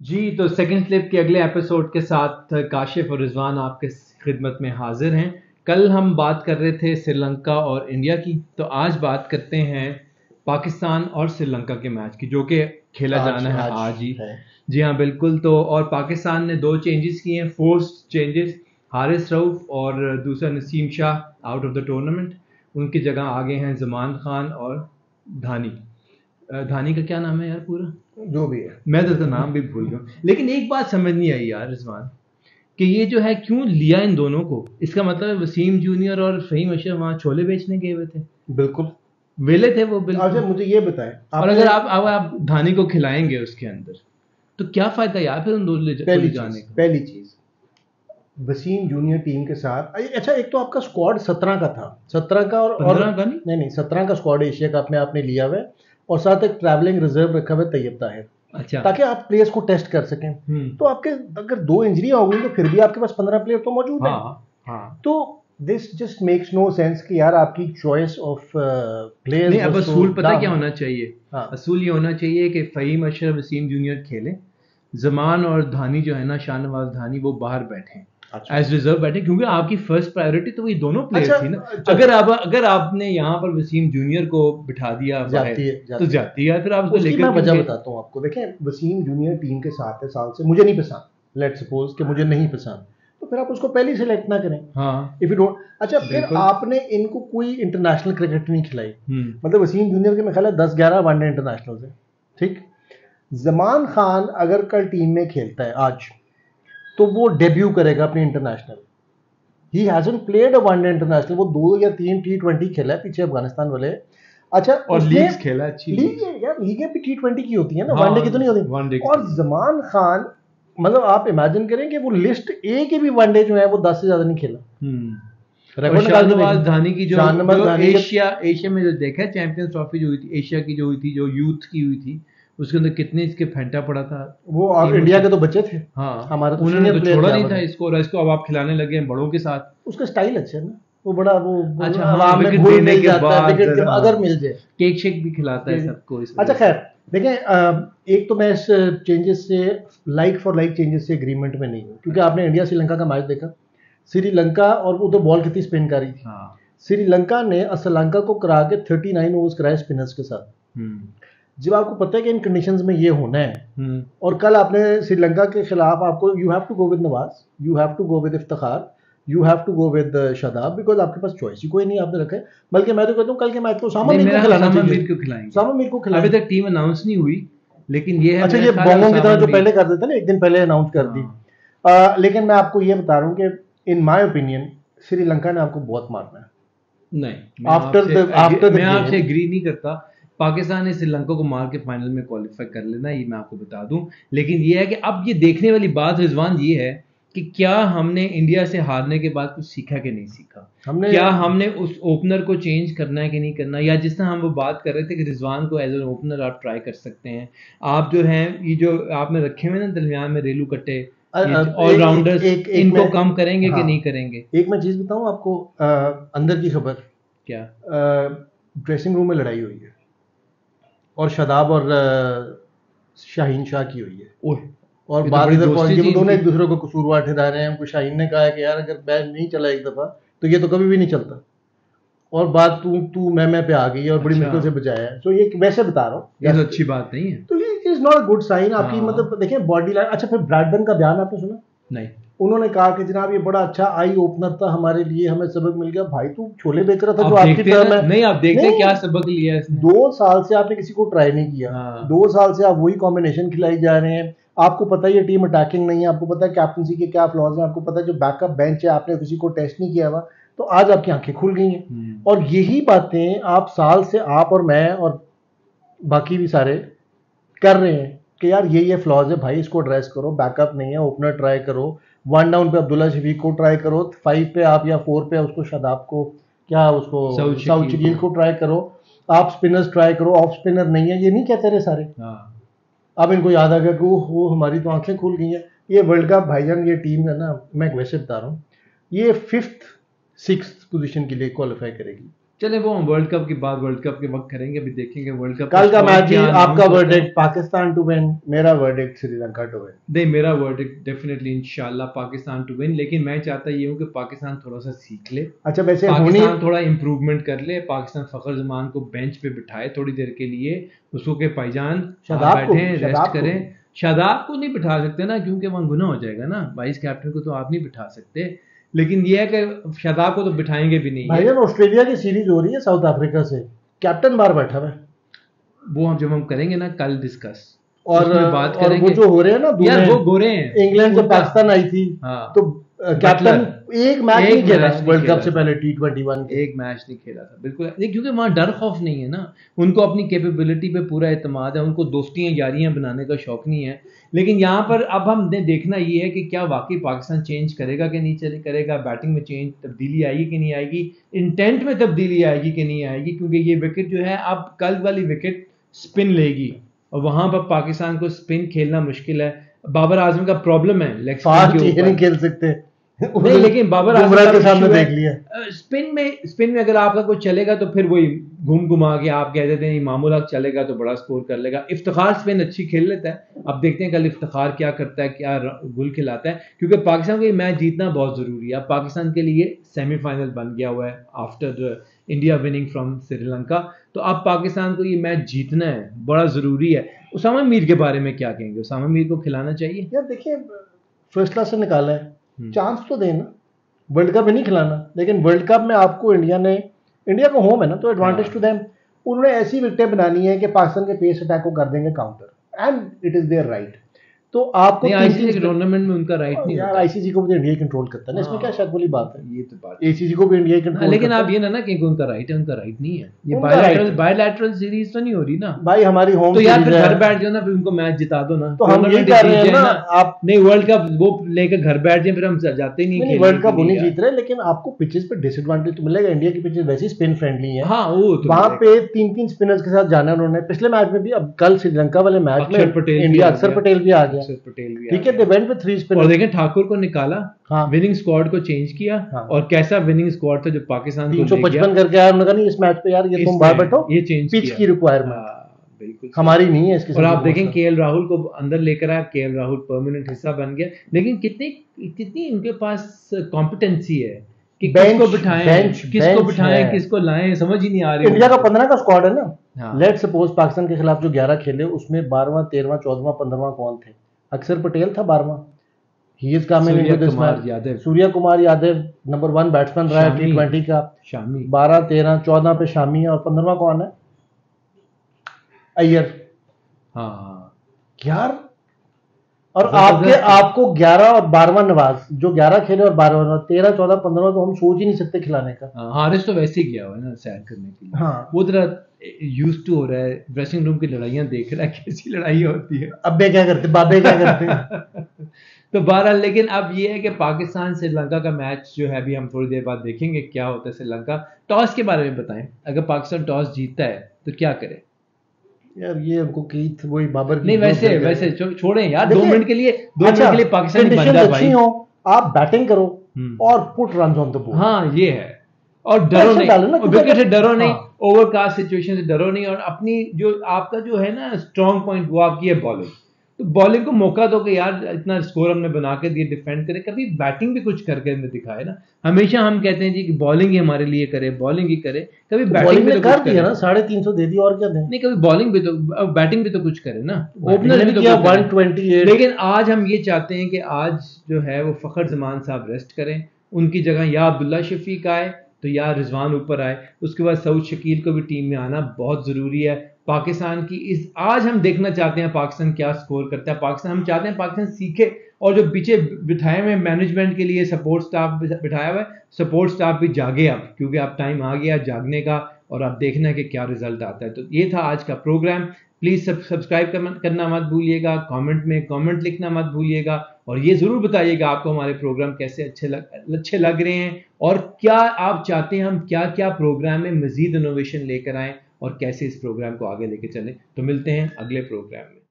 जी तो second slip के अगले एपिसोड के साथ काशिफ और रिजवान आपके खिदमत में हाजिर हैं। कल हम बात कर रहे थे श्रीलंका और इंडिया की, तो आज बात करते हैं पाकिस्तान और श्रीलंका के मैच की, जो कि खेला जाना है आज ही है। जी हाँ बिल्कुल। तो और पाकिस्तान ने 2 चेंजेस किए हैं, फोर्स्ड चेंजेस। हारिस रऊफ और दूसरा Naseem Shah out of the tournament. उनकी जगह आ गए हैं जमान खान और धानी। धानी का क्या नाम है यार पूरा, जो भी है, मैं तो नाम भी भूल गया। लेकिन एक बात समझ नहीं आई यार रिजवान, कि ये जो है क्यों लिया इन दोनों को। इसका मतलब वसीम जूनियर और फहीम अशरफ वहाँ छोले बेचने गए हुए थे, बिल्कुल वेले थे वो बिल्कुल। अच्छा मुझे ये बताएं, और अगर आप धानी को खिलाएंगे उसके अंदर, तो क्या फायदा यार फिर उन दोनों जाने का। पहली चीज वसीम जूनियर टीम के साथ अच्छा, एक तो आपका स्क्वाड 17 का था, 17 का और 15 का नहीं 17 का स्क्वाड एशिया कप में आपने लिया हुआ है, और साथ एक ट्रैवलिंग रिजर्व रखा हुआ है तैयब ताहिर, अच्छा, ताकि आप प्लेयर्स को टेस्ट कर सकें। तो आपके अगर 2 इंजरियां हो गई तो फिर भी आपके पास 15 प्लेयर तो मौजूद है। हाँ। तो this just makes no sense कि यार आपकी चॉइस ऑफ प्लेयर्स नहीं, अब असूल पता क्या होना चाहिए। हाँ। असूल ये होना चाहिए कि फहीम अशरफ वसीम जूनियर खेले, जमान और धानी जो है ना, शाहनवाज धानी, वो बाहर बैठे एज रिजर्व बैठे, क्योंकि आपकी फर्स्ट प्रायोरिटी तो वही दोनों प्लेयर थी ना। अगर आपने यहाँ पर वसीम जूनियर को बिठा दिया तो जाती है। फिर आप उसको लेकर, मैं वजह बताता हूँ आपको। देखें, वसीम जूनियर टीम के साथ है साल से, मुझे नहीं पसंद, लेट्स सपोज कि मुझे नहीं पसंद, तो फिर आप उसको पहले सेलेक्ट ना करें। हाँ, इफ यू डोंट, अच्छा फिर आपने इनको कोई इंटरनेशनल क्रिकेट नहीं खिलाई। मतलब वसीम जूनियर के मेरे ख्याल है 10-11 वनडे इंटरनेशनल है, ठीक। जमान खान अगर कल टीम में खेलता है आज, तो वो डेब्यू करेगा अपनी international. He hasn't played a one day international, वो 2 या 3 T20 खेला है पीछे अफगानिस्तान वाले। अच्छा, और लीग्स खेला, अच्छी लीग यार, लीगें भी T20 की होती है ना, वनडे की तो नहीं होती। और जमान खान, मतलब आप इमेजिन करें कि वो लिस्ट ए के भी वनडे जो है वो 10 से ज्यादा नहीं खेला। शाहनवाज धानी की जो एशिया में जो देखा, चैंपियंस ट्रॉफी जो हुई थी, एशिया की जो हुई थी, जो यूथ की हुई थी, उसके अंदर कितने इसके फेंटा पड़ा था। वो इंडिया के तो बच्चे थे। हाँ, हमारा तो उन्होंने तो छोड़ा नहीं था इसको, और इसको अब आप खिलाने लगे हैं बड़ों के साथ। उसका स्टाइल अच्छा है ना, वो बड़ा वो अच्छा, हाँ, विकेट देने के बाद विकेट अगर मिल जाए, केक शेक भी खिलाता है सबको। अच्छा खैर देखें, एक तो मैं इस चेंजेस से, लाइक फॉर लाइक चेंजेस से एग्रीमेंट में नहीं हूँ, क्योंकि आपने इंडिया श्रीलंका का मैच देखा, श्रीलंका और वो तो बॉल कितनी स्पिन कर रही थी। श्रीलंका ने श्रीलंका को करा के 39 ओवर्स कराए स्पिनर्स के साथ। जब आपको पता है कि इन कंडीशंस में ये होना है, और कल आपने श्रीलंका के खिलाफ आपको, you have to go with Nawaz, you have to go with Iftikhar, you have to go with Shadab, because आपके पास चॉइस ही कोई नहीं आपने रखा है। बल्कि मैं तो कहता हूँ कल के मैच को सामा मीर को खिलाना चाहिए। सामा मीर को खिलाना, अभी तक टीम अनाउंस नहीं हुई, लेकिन ये है, अच्छा ये बोंगों की तरह जो पहले कर देते ना, एक दिन पहले अनाउंस कर दी। लेकिन मैं आपको ये बता रहा हूँ कि इन माय ओपिनियन श्रीलंका ने आपको बहुत मारना है। नहीं, मैं आपसे एग्री नहीं करता। पाकिस्तान ने श्रीलंका को मार के फाइनल में क्वालिफाई कर लेना, ये मैं आपको बता दूं। लेकिन ये है कि अब ये देखने वाली बात रिजवान ये है कि क्या हमने इंडिया से हारने के बाद कुछ सीखा कि नहीं सीखा। क्या हमने उस ओपनर को चेंज करना है कि नहीं करना, या जिस तरह हम वो बात कर रहे थे कि रिजवान को एज एन ओपनर आप ट्राई कर सकते हैं। आप जो हैं, ये जो आपने रखे हुए ना दरमियान में रेलू कट्टे ऑलराउंडर्स, इनको कम करेंगे कि नहीं करेंगे। एक मैं चीज बताऊं आपको, अंदर की खबर क्या, ड्रेसिंग रूम में लड़ाई हुई है, और शादाब और शाहीन शाह की हुई है। और बात इधर पहुंची, वो दोनों एक दूसरे को कसूरवार ठहरा रहे हैं। शाहीन ने कहा है कि यार अगर बैट नहीं चला एक दफा तो ये तो कभी भी नहीं चलता, और बात तू मैं पे आ गई है और बड़ी मुश्किल से बचाया है। तो ये वैसे बता रहा हूँ, ये तो अच्छी बात नहीं है, तो ये is not a good sign आपकी। मतलब देखें बॉडी लाइन। अच्छा फिर ब्रैडबर्न का बयान आपने सुना? नहीं। उन्होंने कहा कि जनाब ये बड़ा अच्छा आई ओपनर था हमारे लिए, हमें सबक मिल गया। भाई तू छोले बेच रहा था जो आपकी टर्म है। नहीं, आप देखते क्या सबक लिया इसने। 2 साल से आपने किसी को ट्राई नहीं किया। 2 साल से आप वही कॉम्बिनेशन खिलाई जा रहे हैं। आपको पता है ये टीम अटैकिंग नहीं है, आपको पता है कैप्टनसी के क्या फ्लॉज हैं, आपको पता है जो बैकअप बेंच है आपने किसी को टेस्ट नहीं किया हुआ। तो आज आपकी आंखें खुल गई हैं, और यही बातें आप साल से, आप और मैं और बाकी भी सारे कर रहे हैं कि यार ये फ्लॉज है भाई, इसको एड्रेस करो। बैकअप नहीं है, ओपनर ट्राई करो, 1 डाउन पे अब्दुल्ला शफीक को ट्राई करो, 5 पे आप या 4 पे उसको शादाब को, क्या उसको साउथ शकील को ट्राई करो, आप स्पिनर्स ट्राई करो। ऑफ स्पिनर नहीं है, ये नहीं कहते रहे सारे। अब इनको याद आ गया कि वो हमारी तो आंखें खुल गई हैं। ये वर्ल्ड कप भाईजान, ये टीम है ना, मैं वैसे बता रहा हूँ, ये 5th 6th पोजीशन के लिए क्वालिफाई करेगी। चले वो हम वर्ल्ड कप की बात वर्ल्ड कप के वक्त करेंगे, अभी देखेंगे वर्ल्ड कप कल का मैच जी आपका वर्डिक्ट पाकिस्तान टू विन, मेरा वर्डिक्ट श्रीलंका टू विन। नहीं, मेरा वर्डिक्ट डेफिनेटली इंशाल्लाह पाकिस्तान टू विन, लेकिन मैं चाहता ये हूँ कि पाकिस्तान थोड़ा सा सीख ले। अच्छा, वैसे पाकिस्तान थोड़ा इंप्रूवमेंट कर ले, पाकिस्तान फखर जमान को बेंच पे बिठाए थोड़ी देर के लिए, उसको के भाईजान बैठे रेस्ट करें। शादाब को नहीं बिठा सकते ना, क्योंकि वहाँ गुनाह हो जाएगा ना, वाइस कैप्टन को तो आप नहीं बिठा सकते, लेकिन ये है कि शादाब को तो बिठाएंगे भी नहीं। भाईजान ऑस्ट्रेलिया की सीरीज हो रही है साउथ अफ्रीका से, कैप्टन बाहर बैठा है, वो हम जब हम करेंगे ना कल डिस्कस और बात करेंगे। और वो जो हो रहे हैं ना यार, वो गोरे हैं। इंग्लैंड जब पाकिस्तान आई थी तो कैप्टन एक मैच नहीं खेला वर्ल्ड कप से पहले, T21 एक मैच नहीं खेला था बिल्कुल, क्योंकि वहाँ डर खौफ नहीं है ना, उनको अपनी कैपेबिलिटी पे पूरा एतमाद है, उनको दोस्तियां यारियां बनाने का शौक नहीं है। लेकिन यहाँ पर अब हमने देखना ये है कि क्या वाकई पाकिस्तान चेंज करेगा कि नहीं करेगा, बैटिंग में चेंज तब्दीली आएगी कि नहीं आएगी, इंटेंट में तब्दीली आएगी कि नहीं आएगी, क्योंकि ये विकेट जो है अब कल वाली विकेट स्पिन लेगी और वहां पर पाकिस्तान को स्पिन खेलना मुश्किल है। बाबर आजम का प्रॉब्लम है, लेग स्पिन के ऊपर नहीं खेल सकते नहीं, लेकिन बाबर आजम के सामने देख लिया स्पिन में अगर आपका कुछ चलेगा तो फिर वही घूम घुमा के आप कह देते हैं मामूला चलेगा तो बड़ा स्कोर कर लेगा। इफ्तिखार स्पिन अच्छी खेल लेता है, अब देखते हैं कल इफ्तिखार क्या करता है, क्या गुल खिलाता है, क्योंकि पाकिस्तान को ये मैच जीतना बहुत जरूरी है। पाकिस्तान के लिए सेमीफाइनल बन गया हुआ है after India winning from Sri Lanka, तो अब पाकिस्तान को ये मैच जीतना है, बड़ा जरूरी है। उसामा मीर के बारे में क्या कहेंगे, उसामा मीर को खिलाना चाहिए? यार देखिए, फर्स्ट क्लास से निकाला है, चांस तो देना, वर्ल्ड कप में नहीं खिलाना, लेकिन वर्ल्ड कप में आपको इंडिया का होम है ना, तो एडवांटेज टू देम। उन्होंने ऐसी विकेटें बनानी है कि पाकिस्तान के पेस अटैक को कर देंगे counter, and it is there right. तो आपको आईसीसी के टूर्नामेंट में उनका राइट नहीं यार, आईसीसी को भी इंडिया कंट्रोल करता है ना, इसमें क्या शक वाली बात है, ये तो बात आईसीसी को भी इंडिया कंट्रोल। लेकिन आप ये ना कि उनका राइट है, उनका राइट नहीं है, ये बायलैटरल सीरीज तो नहीं हो रही ना भाई, हमारी होम तो यार फिर घर बैठ जाओ ना, फिर उनको मैच जिता दो ना, तो हम ये कर रहे हैं ना। आप नहीं वर्ल्ड कप वो लेकर घर बैठ जाए, फिर हम जाते ही नहीं। वर्ल्ड कप वो नहीं जीत रहे, लेकिन आपको पिचेस पे डिसएडवांटेज तो मिलेगा। इंडिया की पिचेस वैसे स्पिन फ्रेंडली है, हाँ, वो वहां पे 3-3 स्पिनर्स के साथ जाना उन्होंने, पिछले मैच में भी, अब कल श्रीलंका वाले मैच में इंडिया अक्षर पटेल भी आ गया, ठीक है, दे वेंट विद 3 स्पिनर्स। और देखें ठाकुर को निकाला, विनिंग स्क्वाड को चेंज किया, और कैसा विनिंग स्क्वाड था जो पाकिस्तान को 355 करके आया, उन्होंने कहा नहीं इस मैच पे यार ये तुम बाहर बैठो, ये चेंज पिच की रिक्वायरमेंट बिल्कुल हमारी नहीं है इसके साथ। और आप देखें केएल राहुल को अंदर लेकर आया, केएल राहुल परमानेंट हिस्सा बन गया, लेकिन कितनी उनके पास कॉम्पिटेंसी है कि किसको बिठाएं किसको लाएं, समझ ही नहीं आ रही। इंडिया का 15 का स्क्वाड है ना, लेट्स सपोज पाकिस्तान के खिलाफ जो 11 खेले उसमें 12वां 13वां 14वां 15वां कौन थे? अक्षर पटेल था 12वां, he is coming into this match. Surya Kumar Yadav number 1 batsman रहा है T20 का, शामी 12 13 14 पे शामी है, और 15वां कौन है? अय्यर। हाँ यार, और आपको 11 और 12वां नवाज, जो 11 खेले और 12वां 13 14 15वां तो हम सोच ही नहीं सकते खिलाने का। हारिस तो वैसे ही गया हुआ है ना सैर करने के लिए, हाँ, वो जरा यूज्ड टू हो रहा है, ड्रेसिंग रूम की लड़ाइयां देख रहा है, कैसी लड़ाई होती है, अब्बे क्या करते, बाबे क्या करते तो बहरहाल, लेकिन अब ये है कि पाकिस्तान श्रीलंका का मैच जो है अभी हम थोड़ी देर बाद देखेंगे क्या होता है। श्रीलंका टॉस के बारे में बताएं, अगर पाकिस्तान टॉस जीतता है तो क्या करे? यार ये हमको कीथ वही बाबर नहीं, वैसे छोड़ें यार, 2 मिनट के लिए पाकिस्तान बन जाए भाई, आप बैटिंग करो और put run on the board. हाँ ये है, और डरो नहीं, विकेट से डरो नहीं, ओवरकास्ट सिचुएशन से डरो नहीं, और अपनी जो आपका जो है ना स्ट्रॉन्ग पॉइंट वो आपकी है बॉलिंग, तो बॉलिंग को मौका दो कि यार इतना स्कोर हमने बना के दिए, डिफेंड करे, कभी बैटिंग भी कुछ करके हमें दिखाए ना। हमेशा हम कहते हैं जी कि बॉलिंग ही हमारे लिए करे, बॉलिंग ही करे, कभी बैटिंग भी तो कर दिया ना, 350 दे दी और क्या दें? नहीं, कभी बॉलिंग भी तो, बैटिंग भी तो कुछ करे ना, ओपनर भी तो 128। लेकिन आज हम ये चाहते हैं कि आज जो है वो फखर जमान साहब रेस्ट करें, उनकी जगह या अब्दुल्ला शफीक आए तो या रिजवान ऊपर आए, उसके बाद सऊद शकील को भी टीम में आना बहुत ज़रूरी है। पाकिस्तान की आज हम देखना चाहते हैं पाकिस्तान क्या स्कोर करता है, पाकिस्तान हम चाहते हैं पाकिस्तान सीखे, और जो पीछे बिठाए हुए मैनेजमेंट के लिए सपोर्ट स्टाफ बिठाया हुआ है, सपोर्ट स्टाफ भी जागे अब, क्योंकि अब टाइम आ गया जागने का, और अब देखना है कि क्या रिजल्ट आता है। तो ये था आज का प्रोग्राम, प्लीज़ सब्सक्राइब करना मत भूलिएगा, कमेंट में कमेंट लिखना मत भूलिएगा, और ये ज़रूर बताइएगा आपको हमारे प्रोग्राम कैसे अच्छे लग रहे हैं, और क्या आप चाहते हैं हम क्या क्या प्रोग्राम में मज़ीद इनोवेशन लेकर आएँ, और कैसे इस प्रोग्राम को आगे लेके चलें। तो मिलते हैं अगले प्रोग्राम में।